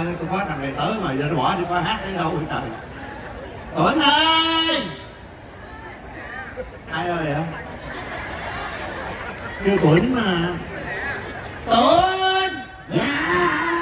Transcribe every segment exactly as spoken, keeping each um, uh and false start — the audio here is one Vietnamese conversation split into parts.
tôi có thằng này tới mà giờ nó bỏ đi qua hát đến đâu vậy trời. Tuấn ơi. Ai ơi vậy? Kêu Tuấn mà. Tuấn. Dạ.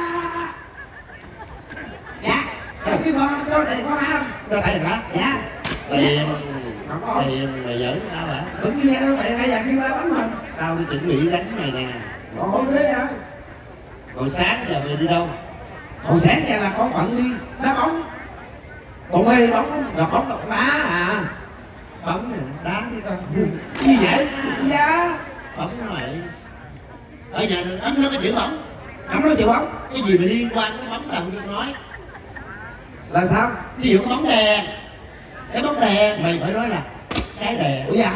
Dạ. Dạ kêu con cho tiền con không? Cho tiền hả? Dạ. Tiền. Tiền mày giỡn tao hả? Tự nhiên nghe đâu tiền hay giờ kêu ra đánh mình. Tao đi chuẩn bị đánh mày nè. Ồ thế hả? Rồi sáng giờ mày đi đâu? Hồi sáng giờ là con bận đi đá bóng. Còn mê bóng gặp bóng đập đá à. Bóng nè, đá đi con. Gì vậy? Dạ. Bóng nó vậy. Ở nhà ấm nó có chữ bóng. Không nói chịu bóng. Cái gì mà liên quan tới bóng đằng tôi nói. Là sao? Ví dụ cái bóng đèn. Cái bóng đèn mày phải nói là cái đèn. Ủa dạ?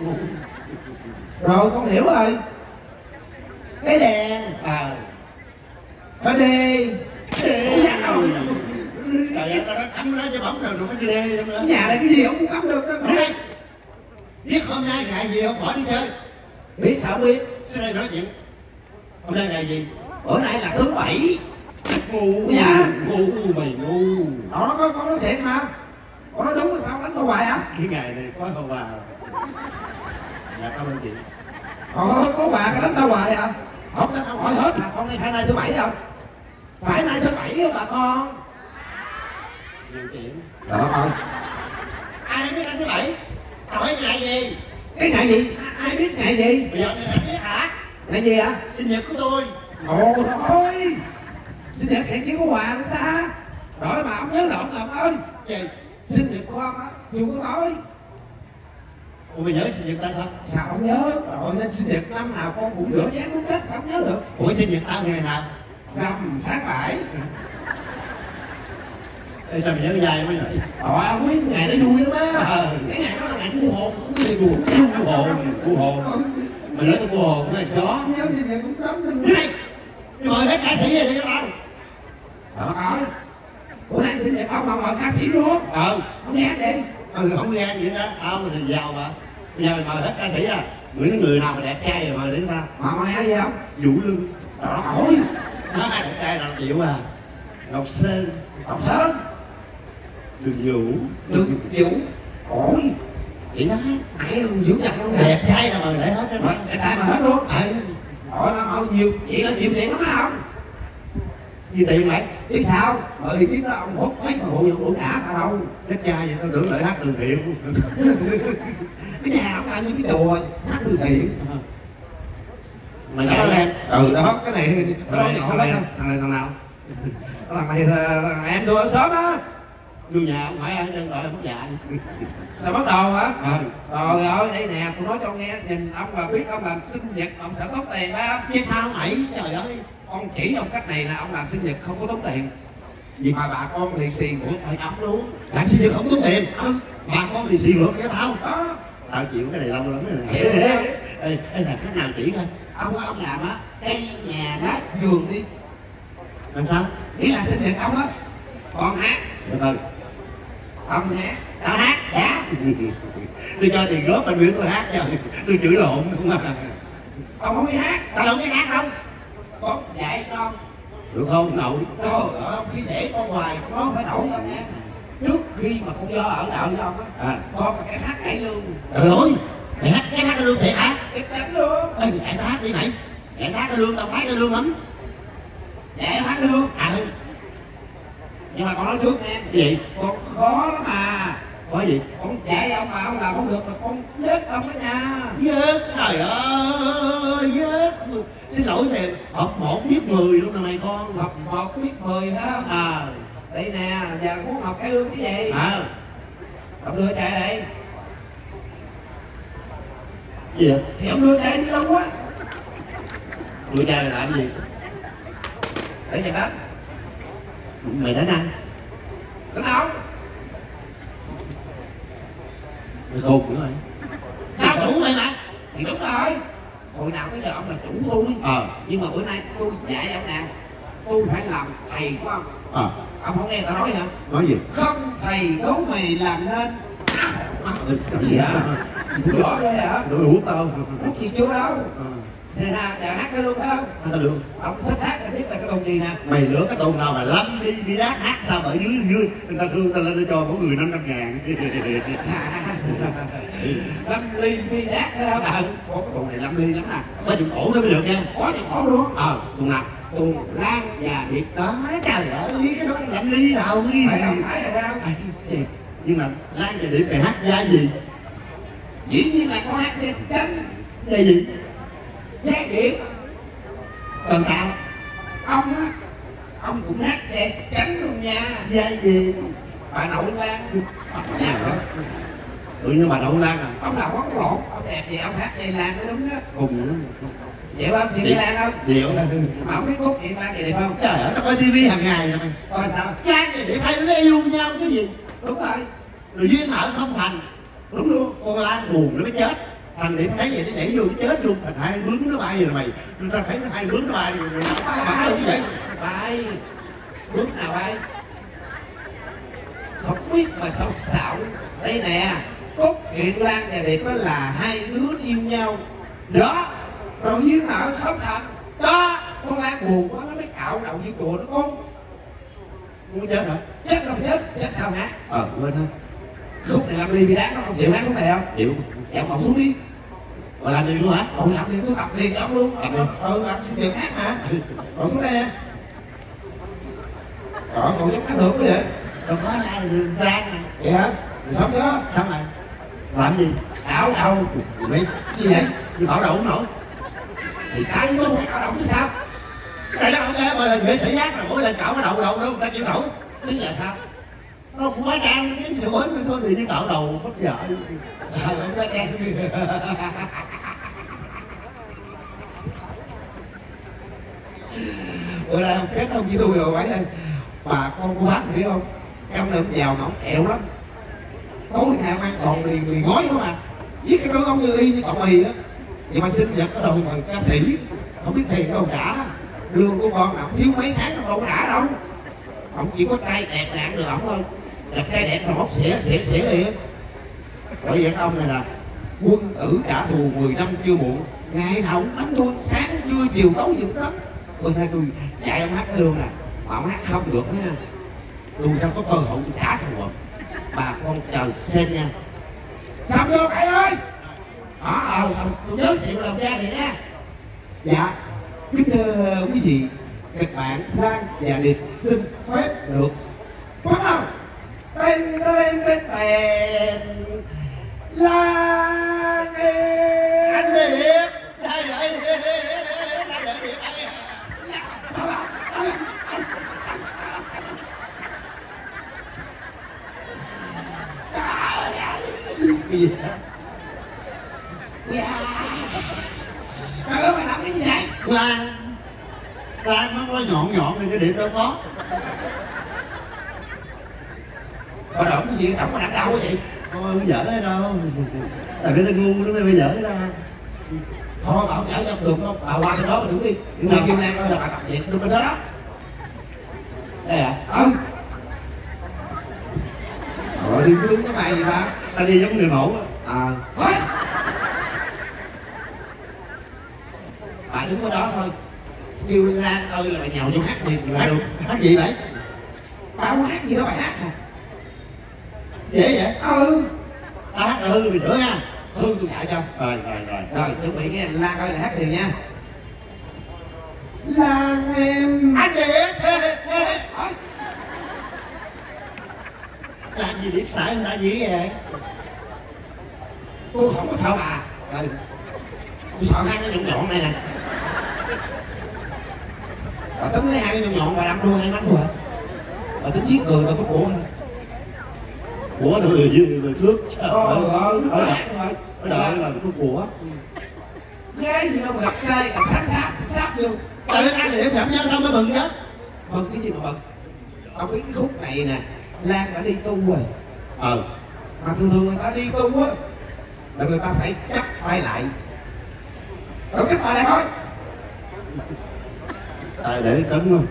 Rồi con hiểu rồi. Cái đèn. À. Nó đi. Ủa dạ rồi. Trời ơi, tao nói cắm nó cho bóng rồi, rồi có chữ đê nữa. Cái nhà này cái gì không cũng cắm được đó. Này, biết hôm nay ngày gì không bỏ đi chơi. Biết sao biết. Sẽ đây nói chuyện. Hôm nay ngày gì? Bữa nay là thứ bảy. Ngu. Dạ. Ngu mày ngu. Đó nó có con nói thiệt mà. Con nói đúng rồi sao đánh con hoài hả? Cái ngày này có con bà. Dạ cảm ơn chị. Ồ có bà cái đánh tao hoài hả? Không tao tao hỏi hết là con nay phải nay thứ bảy không? Phải nay thứ bảy không bà con? Nhiều chuyện. Trời đất ơi. Ai biết nay thứ bảy? Tao hỏi ngày gì? Cái ngày gì? Ai biết ngày gì? Bây giờ mày biết hả? Ngày gì hả? Sinh nhật của tôi. Ồ thôi. Sinh nhật hẹn chỉ có quà người ta. Rồi mà ông nhớ lộn rồi ông ơi. Gì? Sinh nhật của ông á, chưa có tối. Ủa mày nhớ sinh nhật tao sao? Sao không nhớ? Rồi nên sinh nhật năm nào con cũng rửa chén muốn chết, sao không nhớ được? Ủa sinh nhật tao ngày nào? Rằm tháng bảy. Ê sao mày nhớ dài mới vậy? Trời ông biết ngày đó vui lắm á. Ờ. Cái ngày đó là ngày cu hồn, cũng gì cu Cu hồn, cu hồn. Mày nói tao cu hồn cái chó. Không nhớ sinh nhật cũng đón mình. Này, mày mời hết ca sĩ về cho tao. Trời đất ơi. Bữa nay sinh nhật ông mà mời ca sĩ luôn. Ờ. Không nghe đi. Ừ, không nghe gì đó, tao thì giàu mà. Bây giờ mày mời hết ca sĩ à. Gửi đến người nào mà đẹp trai rồi mời để tao. Mà mời ai vậy không? Vũ Lương. Trời đất ơi. Nó ai đẹp trai tao chịu à. Ngọc Sơn. Ngọc Sơn. Đường Vũ. Đường Vũ. Ôi. Vậy đó. Mẹ Vũ dặn luôn. Đẹp trai là mời lại hết á. Đẹp trai mà hết luôn. Ờ. Hỏi mà mời nhiều. Vậy là nhiều tiền lắm á không? Gì tiền mày? Biết sao? Mời ý kiến đó ông hút mấy mà bộ nhận đủ trả tao đâu. Chết cha vậy tao tưởng lại hát từ thiện. Cái nhà ông làm như cái chùa hát từ thiện. Mày nói em. Ừ đó, cái này cái đó nhỏ thằng lắm. này thằng này thằng nào? Thằng này là em tôi ở sớm á. Vô nhà không phải ai chân gọi mất dạ. Sao bắt đầu hả? Ờ. Trời ơi, đây nè, tôi nói cho ông nghe, nhìn ông là biết ông làm sinh nhật ông sẽ tốn tiền phải không? Chứ sao mày? Trời ơi. Con chỉ ông cách này là ông làm sinh nhật không có tốn tiền. Vì mà bà con lì xì của thầy ông luôn. Làm sinh nhật không tốn tiền. Ừ. Bà con thì xì ngược cái tao. Đó. Tao chịu cái này lâu lắm rồi nè. Ê, ê làm cách nào chỉ coi. Ông ông làm á, cây nhà lát giường đi. Làm sao? Nghĩ là sinh nhật ông á. Còn hát. Từ từ. Ông hát. Tao hát. Dạ. Tôi cho tiền góp anh biểu tôi hát cho. Tôi chửi lộn không à. Ông không biết hát. Tao đâu biết hát đâu. Con dạy con. Được không? Nội. Trời ơi, ông khi để con hoài, con nó phải đổi ông nha. Trước khi mà con do ở đợi với ông á, À. con là cái hát cải lương. Trời ơi. Mày hát cái hát cái lương thiệt hả? Chắc chắn luôn. Ê, mày tao hát đi mày. Mày hát cái lương, tao hát cái lương lắm. Dạ em hát lương. À. Nhưng mà con nói trước nha. Cái gì? Con khó lắm mà. Có gì? Con dạy ông mà ông làm không được là con giết ông đó nha. Vớt, trời ơi, vớt. Xin lỗi nè, học một biết mười luôn nè mày con. Học một biết mười ha. À. Đây nè, giờ muốn học cái lương cái gì? À. Ông đưa chạy đây. Gì vậy? Thì ông đưa chạy đi đâu quá. Đưa trai mày làm gì? Để nhìn đánh. Mày đánh anh. Đánh ông. Mày khùng nữa mày. Tao chủ mày mà. Thì đúng rồi. Hồi nào tới giờ ông là chủ của tôi. Ờ. Nhưng mà bữa nay tôi dạy ông nào. Tôi phải làm thầy của ông. Ờ. Ông không nghe tao nói hả? Nói gì? Không thầy đố mày làm nên. À, Cái gì hả? Tôi rõ ghê hả? Tụi mày hút tao. Hút gì chưa đâu. Ờ. Thì ha, dạ hát cái luôn phải không? Hát luôn. Ông thích hát là biết là cái tuồng gì nè? Mày lựa cái tuồng nào mà lâm đi đi đát hát sao mà ở dưới dưới người ta thương ta lên để cho mỗi người năm trăm ngàn. Lâm ly đi đát thấy không? À, có cái tuồng này lâm ly lắm nè. Có chụp cổ đó mới được nha. Có chụp cổ luôn. Ờ, tuồng nào? Tuồng Lan và Điệp. Đó, trời ơi, cái đó lâm ly nào đi. Phải không? Phải rồi không? Gì? Nhưng mà Lan và Điệp mày hát vai gì? Dĩ nhiên là có hát vai chính. Vai gì? Vai Điệp. Còn tao? Ông á, ông cũng hát vai chính luôn nha. Vai gì? Bà nội Lan. Tự nhiên bà Đậu Lan à? Ông nào có cái lộn, ông đẹp gì ông hát dây Lan mới đúng á. Cùng Chịu không? Chịu dây Lan không? Chịu. Mà ông biết cốt chuyện Lan vậy đẹp không? Trời ơi, tao coi tivi hàng ngày rồi mày. Coi sao? Lan và Điệp hai đứa nó yêu nhau chứ gì? Đúng rồi. Rồi duyên nợ không thành. Đúng luôn. Con Lan buồn nó mới chết. Thằng Điệp thấy vậy nó nhảy vô nó chết luôn. Thằng hai bướm nó bay rồi mày. Người ta thấy nó hai bướm nó bay rồi mày. Nó bay như vậy. Bay. Bướm nào bay? Không biết mà sao xạo. Đây nè. Cốt truyện Lan và Điệp đó là hai đứa yêu nhau. Đó. Rồi duyên nợ không thành. Đó. Con Lan buồn quá nó mới cạo đầu như chùa nó con. Muốn chết hả? Chết đâu chết. Chết sao hát? Ờ, quên thôi. Khúc này làm ly bị đá nó không chịu hát khúc này không? Chịu. Dạo cậu xuống đi. Rồi làm gì luôn hả? Cậu làm đi, tôi tập liền cho ông luôn. Tập đi. Ừ, anh xin được hát mà. Cậu xuống đây nè. Cậu, cậu giúp hát được cái vậy? Đâu có Lan Lan nè. Vậy hả? Rồi xong chưa? Xong rồi. Làm gì? Cạo đầu. Mày Gì vậy? như bảo đầu không nổi. Thì cái với tôi phải cạo đầu chứ sao? Tại nó không lẽ mà là nghệ sĩ hát là mỗi lần cạo cái đầu đầu đâu người ta chịu nổi. Chứ là sao? Nó cũng quá trang nó kiếm điều mới nữa thôi thì như cạo đầu bất vợ. Ờ, không có trang. Bữa nay ông kết ông với tôi rồi phải ơi. Bà con cô bác biết không? Ông này ông giàu mà ông kẹo lắm. Tối ngày ông ăn toàn mì, mì gói không à. Viết cái đó ông như y như cọng mì á. Vậy mà sinh nhật ở đâu mà ca sĩ không biết tiền đâu trả. Lương của con là ông thiếu mấy tháng ông đâu có trả đâu. Ông chỉ có trai đẹp nạn được ổng thôi. Gặp trai đẹp mà móc xỉa xỉa xỉa liền. Bởi vậy ông này là quân tử trả thù mười năm chưa muộn. Ngày nào cũng đánh tôi, sáng trưa chiều tối gì cũng đánh. Bữa nay tôi dạy ông hát cái luôn nè. Mà ông hát không được nha. Tôi sao có cơ hội tôi trả thù ông. Bà con chờ xem nha. Xong chưa cậu ơi? Ờ, ờ, tôi giới thiệu lòng gia liền nha. Dạ, kính thưa quý vị, các bạn Lan và Điệp xin phép được bắt đầu. Tên tên tên tên Lan ơi. Anh Điệp. Đây rồi. Anh Điệp. Cái gì hả? Dạ. Trời ơi mày làm cái gì vậy? Lan. Lan nó có nhọn nhọn thì cái Điệp đâu có. Bà động cái gì? Động có nặng đau quá vậy? Thôi không giỡn hay đâu. Tại cái tên ngu nó mới phải giỡn ra. Thôi bà không giỡn đâu được không? Bà qua cái đó mà đứng đi. Người kêu Lan coi là bà tập luyện được bên đó đó. Đây à? Ừ. Rồi đi cái đứng cái bài gì ba? Ta đi giống người mẫu á. Ờ. Thôi. Bà đứng ở đó thôi. Kêu Lan ơi là bà nhào vô hát liền là được. Hát gì vậy? Bà không hát gì đó bà hát hả? Dễ vậy? Ừ. Ta hát là hư bị sửa nha. Hương tôi dạy cho. Rồi rồi rồi. Rồi chuẩn bị nghe Lan ơi là hát liền nha. Lan em. Anh Điệp. Thôi. Làm gì Điệp sợ người ta gì vậy? Tôi không có sợ bà. Rồi. Tôi sợ hai cái nhọn nhọn này nè. Bà tính lấy hai cái nhọn nhọn bà đâm luôn hai mắt thôi hả? Bà tính giết người bà có của hả? Của người dư người cướp. Ờ ờ ở nó đợi hát rồi. ở đợi là có của. Gái gì đâu mà gặp trai gặp sáng sáp sáp vô. Trời ơi anh Điệp nhậm nhau tao mới mừng chứ. Mừng cái gì mà mừng? Ông biết cái khúc này nè, Lan đã đi tu rồi. Ờ. Mà thường thường người ta đi tu á là người ta phải chắp tay lại. Đâu chắp tay lại thôi. Tại để cấm thôi.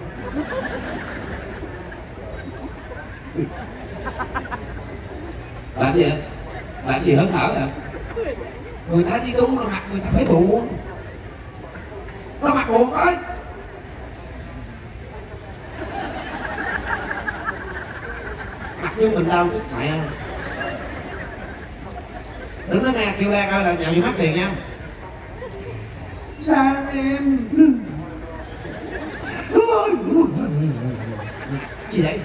Làm gì hả? Làm gì hớn hở hả? Người ta đi tu mà mặt người ta phải buồn. bắt buộc thôi. Mặt như mình đâu chứ mẹ. Đừng nói nghe kêu Lan ơi là nhào vô mắt tiền nha. Lan em. Gì vậy?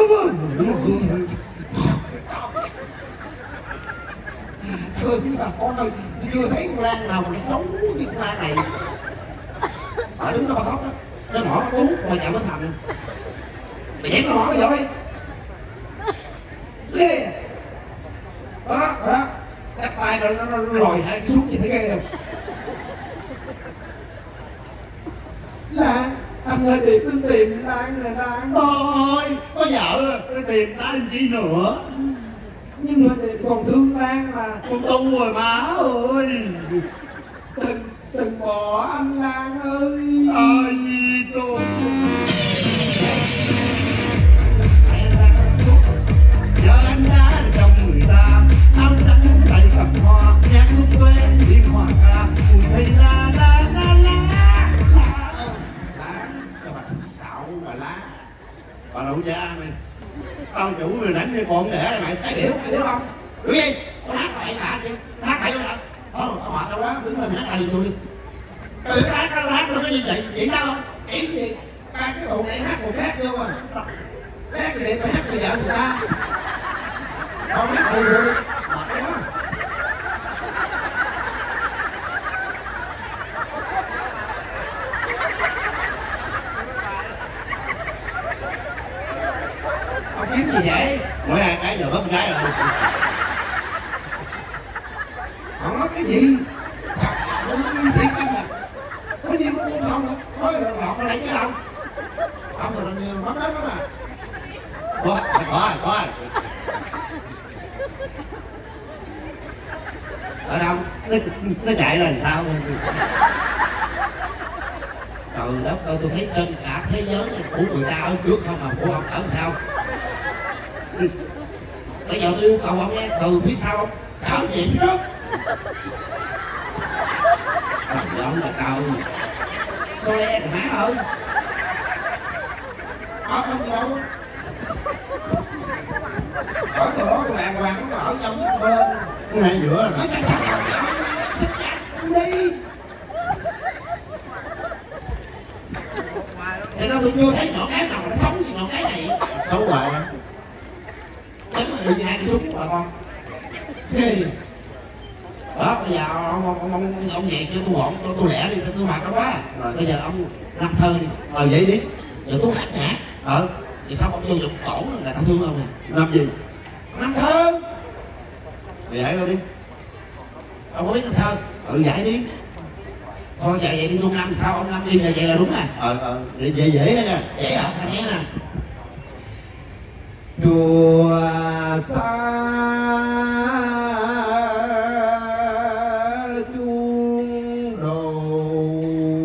Thương bà con ơi, chưa thấy con Lan nào mà nó xấu như con Lan này. Ở đứng đó bà khóc đó, nó mỏ nó tú ngoài chợ Bến Thành. Mày dẹp nó mỏ bây giờ đi. Ghê. Đó đó, đó đó. Cắt tay rồi nó, nó, nó lòi hai cái súng gì thấy ghê không? Lan, anh ơi đi cứ tìm Lan nè Lan. Thôi, có vợ tôi tìm ta làm chi nữa. Nhưng mà để còn thương Lan mà. Con tu rồi má ơi. Đừng, đừng bỏ anh Lan ơi. Ơi gì tôi. Giờ anh đã là chồng người ta, áo trắng tay cầm hoa, nhạc lúc quen đi hoa ca, cùng thầy la la la la Lá ơi, lá, cho bà xạo bà lá. bà lậu cha mày. Tao chủ mày đánh với con đẻ mày. Ai biểu, ai biểu không? Biểu gì? Con hát bậy bạ chứ. Hát bậy không ạ? Thôi, tao mệt đâu quá, đứng lên hát bậy tôi đi. Ừ, hát sao hát nó có gì vậy? Vậy sao không? Chỉ gì? Ba cái tụ này hát một hát vô à. Hát thì đẹp phải hát người vợ người ta. Con hát bậy vô đi. Mệt quá. Ông kiếm gì vậy? Mỗi hai cái giờ bấm cái rồi. Ông nói cái gì? Trời ơi, nó như thiệt anh à. Có gì có muốn xong nữa. Nói là lọt nó lấy cái đâu. Ông mà mất đất đó mà. Coi, coi, coi. Ở đâu? Nó, nó chạy là sao? Trời đất ơi, tôi thấy trên cả thế giới này của người ta ở trước không mà của ông ở sao? Bây giờ tôi yêu cầu ông nghe từ phía sau ông trở về phía trước. Trời ơi là tao sao e kìa má ơi. Ông không gì đâu. Ở từ đó tôi đàng hoàng nó ở trong cái bên. Ngay giữa Nói chắc chắn là ông xích chặt tôi đi. Thì tao tôi chưa thấy nhỏ cái nào mà nó sống như nhỏ cái này. xấu hoài. Đánh mà bị hai cái súng bà con. Ghê. Đó bây giờ ông ông ông ông, ông về cho tôi gọn cho tôi lẻ đi cho tôi mệt nó quá. Rồi bây giờ ông năm thơ đi. Ờ vậy đi. Giờ tôi hát nhạc. Ờ. Thì sao ông vô dụng cổ là người ta thương ông nè. Năm gì? Năm thơ. Mày giải tao đi. Ông có biết năm thơ? Ừ giải đi. Thôi vậy vậy đi tôi năm sao ông năm đi là vậy là đúng à. Ờ ờ dễ dễ dễ đó nha. Dễ hả thằng nghe nè. Chùa xa chuông đầu.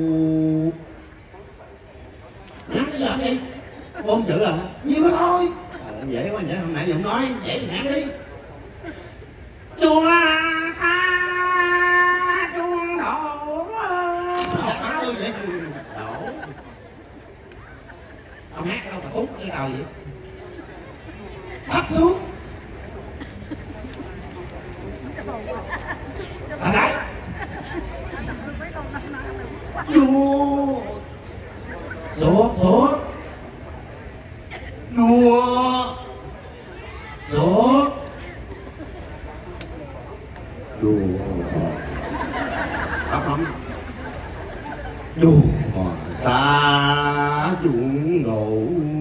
Ngắn cái giỡn đi. Bốn chữ à? Nhiều đó thôi. Ờ, dễ quá nhỉ, hôm nãy giờ không nói. Dễ thì ngắn đi. Chùa xa chuông đổ. Học Nói nói vậy. đổ. Ông hát đâu mà tút cái đầu vậy. Thấp xuống. Ở đấy. Chùa. Xuống xuống. Chùa. Xuống. Chùa. Thấp lắm. Chùa xa chuông đổ.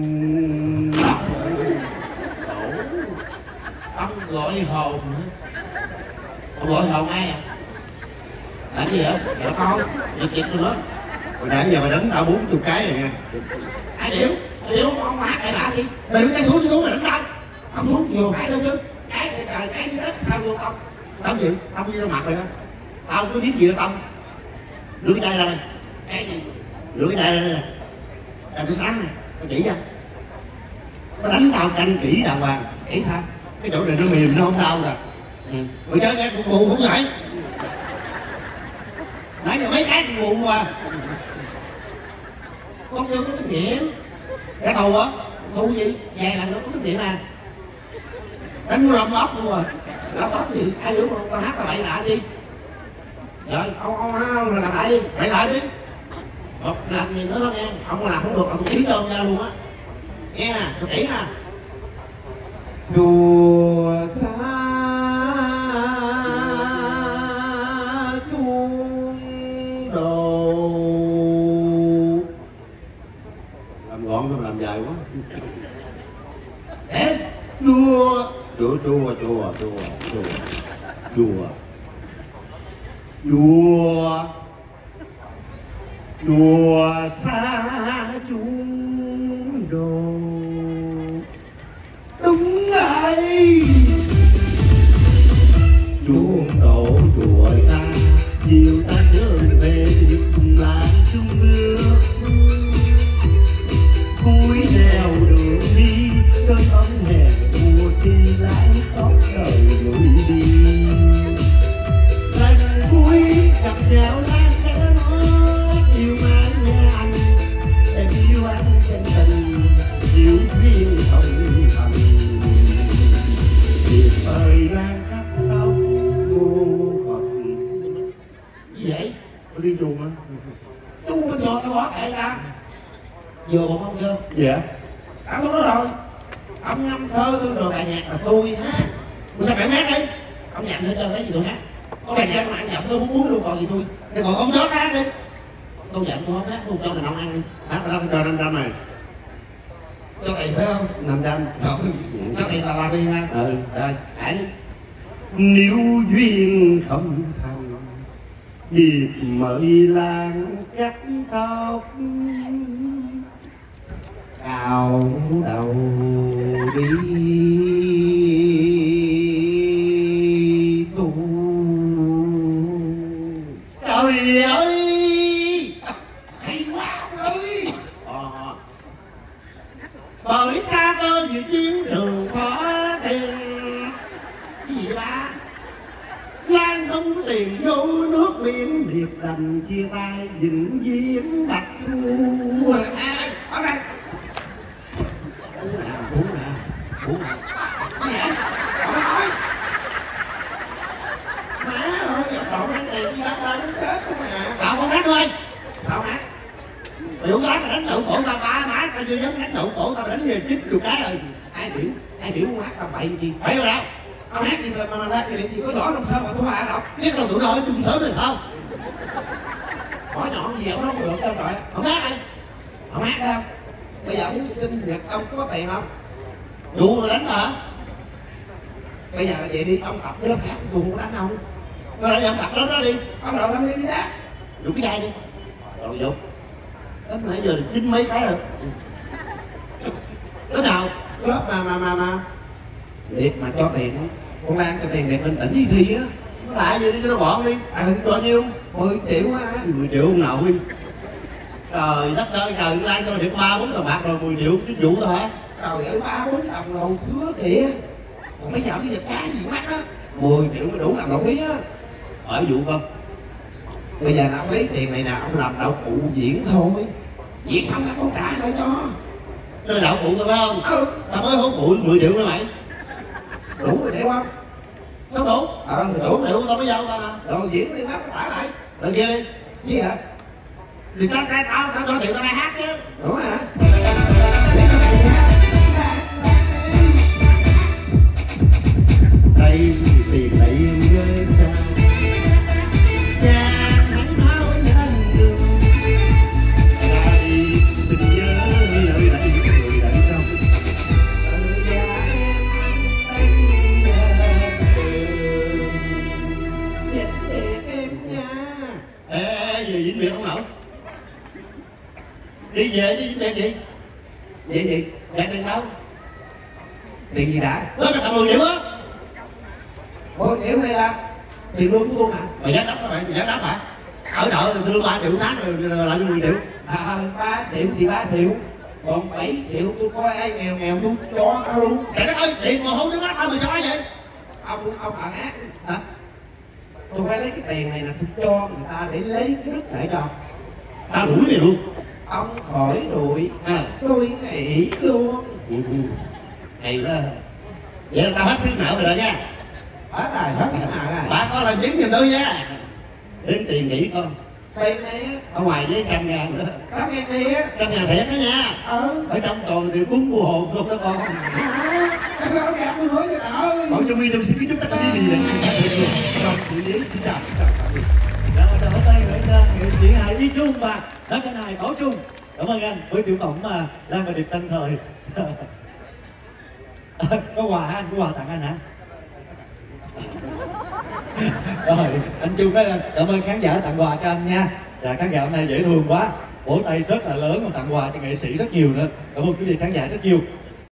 Đổ. Ông gọi hồn hả? Ông gọi hồn ai à? Làm gì vậy? Mẹ con, việc việc tôi lớn. Hồi nãy giờ mày đánh tao bốn chục cái rồi nha. Ai biểu? Ai biểu ông hát lại lạ gì? Mày cái xuống xuống mày đánh tao. Ông xuống vừa phải đâu chứ. Cái trên trời, cái dưới đất, sao vô ông? Tao gì? Tao đi ra mặt mày hả? Tao có biết gì đâu tao. Đưa cái chai ra mày. Cái gì? Đưa cái chai ra nè. Chai tôi sáng nè. Tao chỉ cho. Tao đánh tao canh kỹ đàng hoàng. Kỹ sao? Cái chỗ này nó mềm nó không đau nè. Ừ. Mày chơi nghe cũng buồn cũng vậy. Nãy giờ mấy cái cũng buồn qua. con chưa có kinh nghiệm. Cái thù á, thù gì? Vài lần nó có kinh nghiệm à. Đánh lông ốc luôn rồi. Lông ốc gì? Ai hiểu không? Tao hát tao bậy bạ đi. Rồi, ông ông ông làm lại đi, bậy lại đi. Một làm gì nữa thôi nghe. Ông làm không được, ông chỉ cho ông ra luôn á. Nghe à, tôi chỉ à. Chùa xa chuông đồ. Làm gọn không làm dài quá. Để chùa Chùa chùa chùa chùa chùa chùa chùa chùa xa chuông đồ. đúng rồi. Chuông đổ chùa xa, chiều ta trở về dịp làng sương mưa. Cuối nẻo đường đi, cơn ấm hè mùa chi lái tóc đời người đi. Lần cuối gặp nhau lá khẽ nói yêu mãi nghe anh, em yêu anh chân tình, yêu duyên không thành. Tuyệt vời lan khắp tóc cô Phật. Gì vậy? Có tiếng chuông á. Chú bên vô tao bỏ kệ ta. Vừa một ông chưa? Dạ. Đã tôi nói rồi. Ông ngâm thơ tôi rồi bài nhạc là tôi hát. Tôi sao bạn hát đi? Ông nhận hết trơn cái gì tôi hát. Có bài nhạc mà anh giọng tôi muốn muốn luôn còn gì tôi. Thì còn ông chó hát đi. Tôi giận tôi không hát, tôi cho mình ông ăn đi. Hát ở đó cho năm trăm này. Cho tiền phải không? Năm trăm. Rồi. Cho tiền là làm đi ha. Ừ. Rồi, hãy đi. Nếu duyên không thành, dịp mời làng cắt tóc, Cào đầu đi tu. trời ơi Hay quá ông ơi. ờ. Bởi xa cơ như chiến trường khó tiền, Cái gì vậy ba? Lan không có tiền vô nước biển, biệt đành chia tay vĩnh viễn bạch thu. À, ở đây. Phú nè, Phú nè, Phú nè. Cái gì vậy? Trời ơi. Má ơi, giọng đậu ăn tiền đi đắp lên chết không à. Cậu không hát thôi. Sao má? Biểu lát mà đánh đậu cổ tao ba má, tao chưa dám đánh đậu cổ tao đánh về chín chục cái rồi. Ai biểu, ai biểu không hát tao bậy gì? Phải rồi đâu? Tao hát gì mà mà lên cái gì có giỏi trong sơ mà thua hạ đâu. Biết đâu tụi nó chung sớm rồi sao? Hỏi nhọn gì ông không được đâu trời. Không hát đi. Không hát đâu. Bây giờ muốn sinh nhật ông có tiền không? Đủ rồi đánh hả? Bây giờ vậy đi, ông tập cái lớp hát tôi không có đánh ông. Rồi lại ông đặt đó đó đi. Ông đậu năm ly đi đá. Dùng cái dây đi. Rồi dục. Đến nãy giờ là chín mấy cái rồi. Cái nào? Cái lớp mà mà mà mà Điệp mà cho tiền, con Lan cho tiền Điệp lên tỉnh đi thi á. Nó lại gì đi cho nó bọn đi. À, Bao nhiêu? mười triệu á. mười triệu không nào đi. Trời đất ơi, trời Lan cho được ba bốn tờ bạc rồi mười triệu cái vụ thôi hả? Trời ơi, ba bốn đồng hồi xưa kìa. Còn bây giờ cái vật cá gì mắc á, mười triệu mới đủ làm đậu phí á. Hỏi vụ không? Bây giờ là ông lấy tiền này nè, ông làm đậu phụ diễn thôi. Diễn xong là con trả lại cho. Tôi đậu phụ thôi phải không? Ừ. Tao mới hốt bụi mười triệu nữa mày. Đủ rồi hiểu không? Không đủ. Ờ, Đủ đủ. triệu tao mới giao tao nè. Rồi diễn đi, bắt trả lại. Đợi kia đi. Gì hả? Thì tao tao tao tao cho tiền tao bay hát chứ. Đúng hả? Đây tiền này với cha. Cha hắn nói nhanh đường. Ta đi xin nhớ nơi đây người đợi trong. Ê, về Vĩnh Biệt không nổi. Đi về đi Vĩnh Biệt gì? Vậy gì? Dạ tiền đâu? Tiền gì đã? Đó là tầm mười triệu á. Mười triệu này là tiền lương của tôi mà. Mày dám đắp hả mày? Mày dám đắp hả? Ở đợi đưa ba triệu tháng rồi lại mười triệu. À, ba triệu thì ba triệu. Còn bảy triệu tôi coi ai nghèo nghèo tôi cho tao luôn. Trời đất ơi, tiền mồ hôi nước mắt tao mày cho ai vậy? Ông ông bạn ác Hả? tôi phải lấy cái tiền này là tôi cho người ta để lấy cái đất lại cho. Tao đuổi mày luôn. ông khỏi đuổi À. tôi nghỉ luôn. Ừ, ừ. Hay quá. Vậy là tao hết tiếng nợ mày rồi nha. Hết rồi, hết cái nào rồi. Bà có làm chứng giùm tôi nha. Đến tiền nghỉ con. Tiền này á, Ở ngoài với trăm ngàn nữa. trăm ngàn này á. Trăm ngàn thiệt đó nha. Ừ. Ở trong còn tiền cúng mua hồn không đó con. Hả? Em không gạt tôi nữa cho đỡ. Bảo trong mi trong xin kính chúc tất cả quý vị trong sự giới xin chào. Dạ, và hôm nay với anh nghệ sĩ hài Duy Trung và nam danh hài Bảo Trung. Cảm ơn anh với tiểu phẩm mà đang và điệp tân thời. Có quà hả anh? Có quà tặng anh hả? Rồi, anh Trung nói cảm ơn khán giả tặng quà cho anh nha. Và khán giả hôm nay dễ thương quá, vỗ tay rất là lớn, còn tặng quà cho nghệ sĩ rất nhiều nữa. Cảm ơn quý vị khán giả rất nhiều.